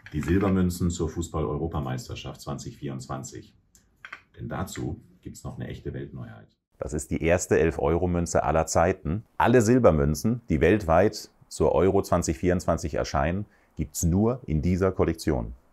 die Silbermünzen zur Fußball-Europameisterschaft 2024. Denn dazu gibt es noch eine echte Weltneuheit. Das ist die erste 11-Euro-Münze aller Zeiten. Alle Silbermünzen, die weltweit zur Euro 2024 erscheinen, gibt es nur in dieser Kollektion.